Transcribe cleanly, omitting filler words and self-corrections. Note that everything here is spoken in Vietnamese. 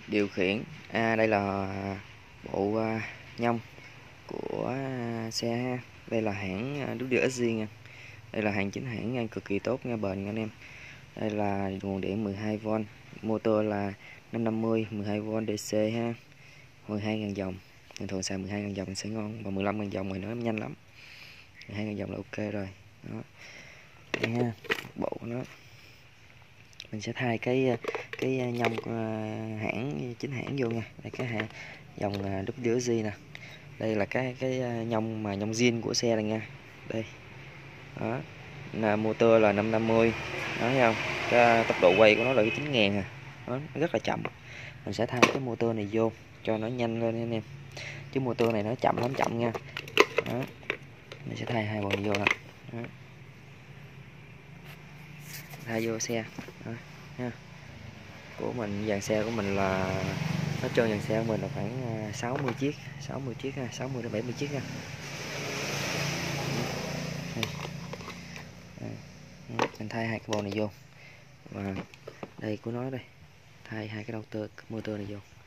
điều khiển. Đây là bộ nhông của xe ha. Đây là hãng WSG nha. Đây là hàng chính hãng nha, cực kỳ tốt nha, bền nha anh em. Đây là nguồn điện 12V, motor là 550 12V DC ha, 12.000 vòng. Mình thường xài 12.000 vòng sẽ ngon, và 15.000 vòng thì nó nhanh lắm. 12.000 vòng là ok rồi. Đó. Đây ha, bộ của nó. Mình sẽ thay cái nhông hãng chính hãng vô nha. Đây cái dòng WSG nè. Đây là cái nhông mà nhông zin của xe này nha. Đây. Đó. Là motor là 550. Đó thấy không? Cái tốc độ quay của nó là cái 9.000 à. Nó rất là chậm. Mình sẽ thay cái motor này vô cho nó nhanh lên anh em. Chứ motor này nó chậm lắm, chậm nha. Đó. Mình sẽ thay hai bộ này vô nè. Đó. Thay vô xe. Đó. Ha. Của mình, dàn xe của mình là nó trơn, dàn xe của mình là khoảng 60 chiếc ha, 60 đến 70 chiếc nha. Mình thay hai cái bộ này vô, và đây của nó đây, thay hai cái motor này vô.